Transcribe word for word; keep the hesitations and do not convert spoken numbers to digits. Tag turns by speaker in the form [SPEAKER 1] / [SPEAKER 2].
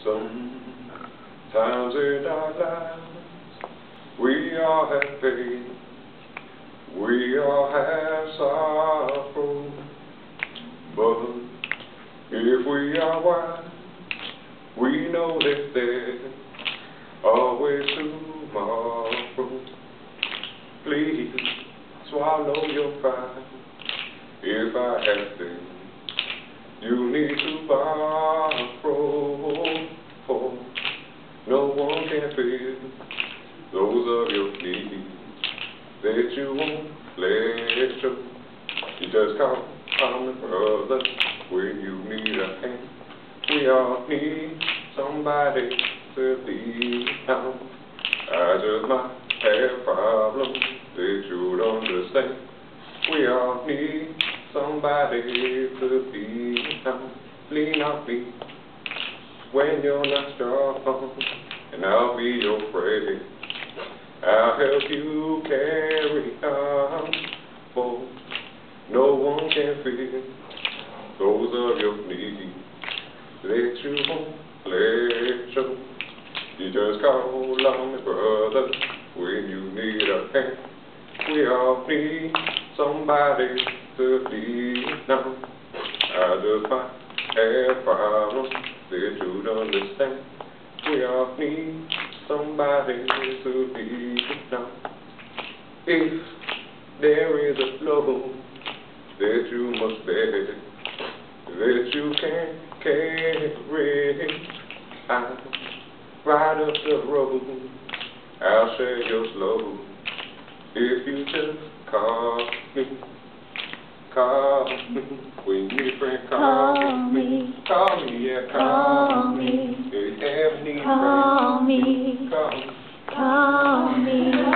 [SPEAKER 1] Sometimes in our lives we all have pain, we all have sorrow, but if we are wise, we know that there's always tomorrow. Please swallow your pride. If I have things you need to borrow, for no one can fill those of your needs that you won't let show. You just call on the brother when you need a hand. We all need somebody to lean on. I just might have problems that you don't understand. We all need somebody to lean on. Lean on me when you're not strong, and I'll be your friend. I'll help you carry on, for no one can fill those of your needs that you won't let show. You just call on me, brother, when you need a hand. We all need somebody to lean on. I just might have problems that you don't understand. We all need somebody to lean on. If there is a load that you must bear, that you can't carry, I'll ride up the road, I'll share your load. If you just call me, call me, when you need a friend, call, call me. me, call me, yeah, call, call me. If you ever need a friend,
[SPEAKER 2] call me,
[SPEAKER 1] call me,
[SPEAKER 2] call me.